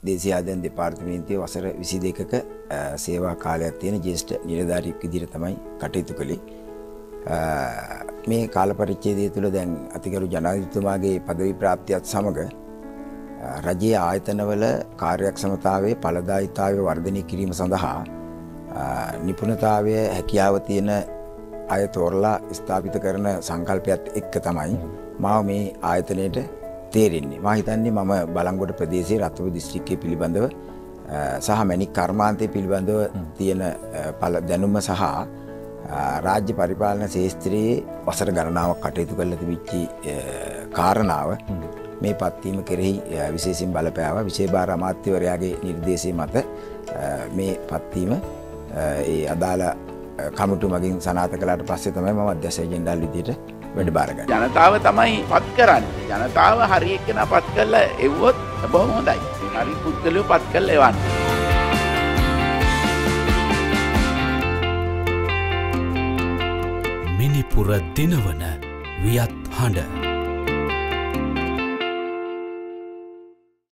දේශීය ආදායම් දෙපාර්තමේන්තුවේ වසර 22ක සේවා කාලයක් තියෙන ජ්‍යෙෂ්ඨ නිලධාරියෙක් විදිහට තමයි කටයුතු කළේ. මේ කාල පරිච්ඡේදය තුළ දැන් අතිගරු ජනාධිපතිතුමාගේ පදවි ප්‍රාප්තියත් සමග රජයේ ආයතනවල කාර්යක්ෂමතාවයේ ඵලදායීතාවය වර්ධනය කිරීම සඳහා නිපුණතාවය හැකියාව තියෙන අය තෝරලා ස්ථාපිත කරන සංකල්පයත් එක්ක තමයි මාව මේ ආයතනයට තේරෙන්නේ. මම හිතන්නේ මම බලංගොඩ ප්‍රදේශයේ රත්නපුර දිස්ත්‍රික්කයේ පිළිබඳව සහ මැණික් කර්මාන්තය පිළිබඳව තියෙන දැනුම සහ රාජ්‍ය පරිපාලන ශාස්ත්‍රයේ වසර ගණනාවක් කටයුතු කරලා තිබිච්ච කාරණාව මේ පත්වීම කෙරෙහි විශේෂයෙන් බලපෑවා. විශේෂ භාර අමාත්‍යවරයාගේ නිර්දේශය මත මේ පත්වීම ඒ අදාළ කමිටු මගින් සනාථ කළාට පස්සේ තමයි මම අධ්‍යක්ෂ ජෙනරාල් විදියට වැඩ බාර ගන්නේ. ජනතාව තමයි පත් කරන්නේ. ජනතාව හරි එක්කෙනා පත් කරලා එව්වොත් බොහොම හොඳයි. හරි පුද්ගලයෝ පත් කරලා එවන්න. මිනිපුර දිනවන වියත් හඬ